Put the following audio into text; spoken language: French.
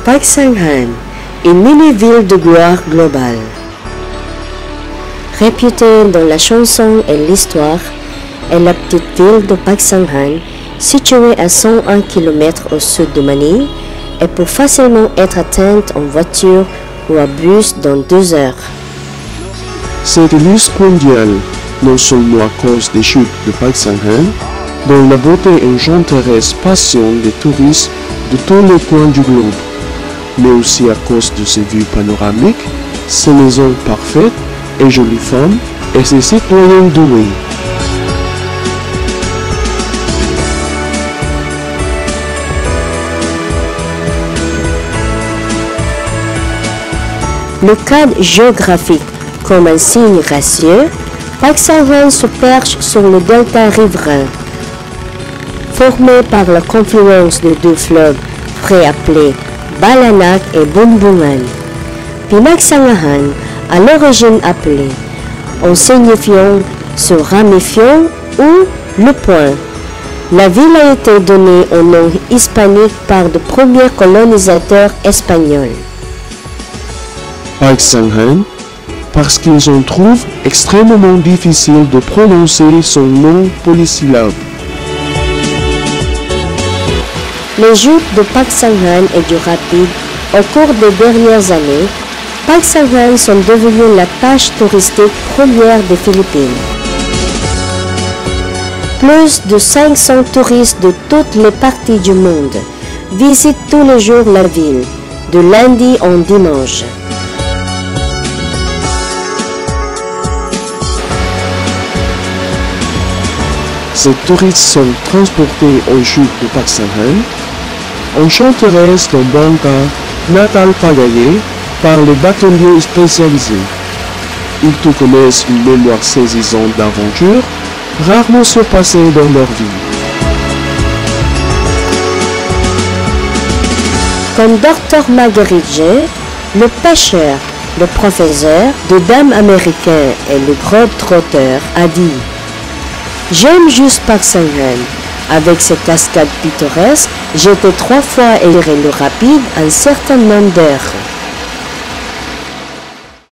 Pak Sanghan, une mini-ville de gloire globale. Réputée dans la chanson et l'histoire, est la petite ville de Pak Sanghan, située à 101 km au sud de Manille, et peut facilement être atteinte en voiture ou à bus dans 2 heures. C'est illustre mondial, non seulement à cause des chutes de Pak Sanghan, dont la beauté enchanteresse passionne les touristes de tous les coins du globe, mais aussi à cause de ses vues panoramiques, ses maisons parfaites et jolies femmes et ses citoyens doués. Le cadre géographique comme un signe gracieux, Pak Sanghan se perche sur le delta riverain, formé par la confluence de 2 fleuves frais appelés Balanak et Bumbungan. Pak Sanghan, à l'origine appelé, en signifiant se ramifiant ou le point. La ville a été donnée au nom hispanique par de premiers colonisateurs espagnols. Pak Sanghan, parce qu'ils en trouvent extrêmement difficile de prononcer son nom polysyllabe. Les joutes de Pak Sanghan et du rapide au cours des dernières années, Pak Sanghan sont devenus la tâche touristique première des Philippines. Plus de 500 touristes de toutes les parties du monde visitent tous les jours la ville, de lundi en dimanche. Ces touristes sont transportés aux chutes de Pak Sanghan, enchanteresse dans Bangka, Natal Pagaye, par les bateliers spécialisés. Ils te connaissent une mémoire saisissante d'aventure, rarement surpassée dans leur vie. Comme Dr Marguerite G, le pêcheur, le professeur de dames américains et le globe-trotteur a dit: j'aime juste Pak Sanghan. Avec ses cascades pittoresques, j'étais 3 fois errer le rapide un certain nombre d'heures.